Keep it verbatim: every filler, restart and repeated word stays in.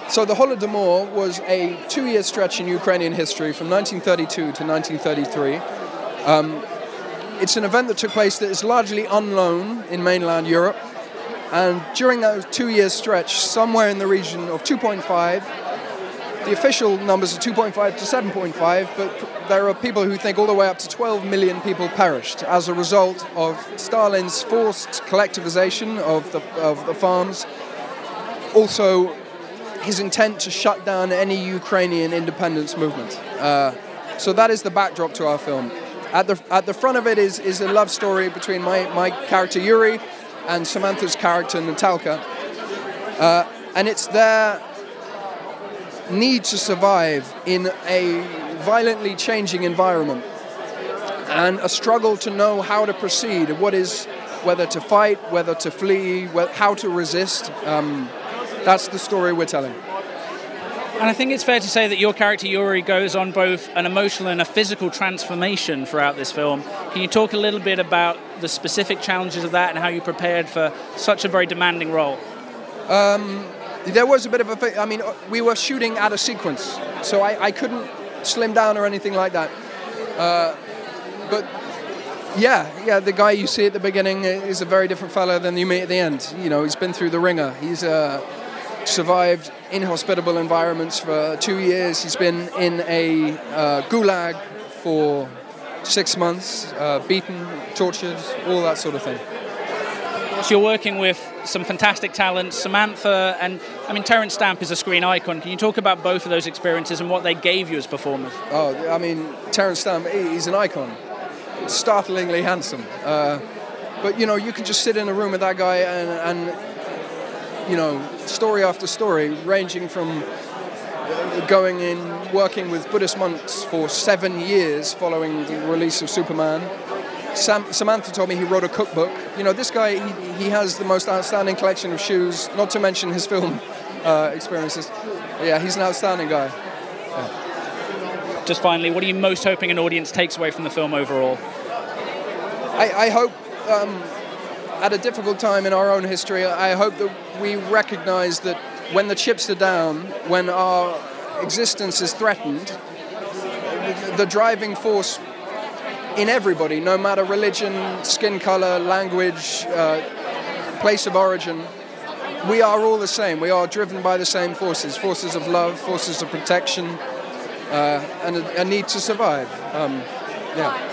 So the Holodomor was a two-year stretch in Ukrainian history from nineteen thirty-two to nineteen thirty-three. Um, it's an event that took place that is largely unknown in mainland Europe. And during that two-year stretch, somewhere in the region of two point five, the official numbers are two point five to seven point five, but there are people who think all the way up to twelve million people perished as a result of Stalin's forced collectivization of the, of the farms. Also, his intent to shut down any Ukrainian independence movement. Uh, so that is the backdrop to our film. At the at the front of it is, is a love story between my, my character Yuri and Samantha's character Natalka. Uh, and it's their need to survive in a violently changing environment and a struggle to know how to proceed, what is, whether to fight, whether to flee, how to resist. Um, that's the story we're telling. And I think it's fair to say that your character Yuri goes on both an emotional and a physical transformation throughout this film. Can you talk a little bit about the specific challenges of that and how you prepared for such a very demanding role? Um, there was a bit of a... I mean, we were shooting at a sequence, so I, I couldn't slim down or anything like that. Uh, but yeah, yeah, the guy you see at the beginning is a very different fellow than you meet at the end. You know, he's been through the ringer. He's... Uh, survived inhospitable environments for two years. He's been in a uh, gulag for six months, uh, beaten, tortured, all that sort of thing. So you're working with some fantastic talent, Samantha, and I mean, Terence Stamp is a screen icon. Can you talk about both of those experiences and what they gave you as performers? Oh, I mean, Terence Stamp, he's an icon. Startlingly handsome. Uh, but, you know, you can just sit in a room with that guy and, and you know, story after story, ranging from going in, working with Buddhist monks for seven years following the release of Superman. Sam, Samantha told me he wrote a cookbook. You know, this guy, he, he has the most outstanding collection of shoes, not to mention his film uh, experiences. Yeah, he's an outstanding guy. Yeah. Just finally, what are you most hoping an audience takes away from the film overall? I, I hope... Um, At a difficult time in our own history, I hope that we recognize that when the chips are down, when our existence is threatened, the driving force in everybody, no matter religion, skin color, language, uh, place of origin, we are all the same. We are driven by the same forces, forces of love, forces of protection, uh, and a, a need to survive. Um, yeah.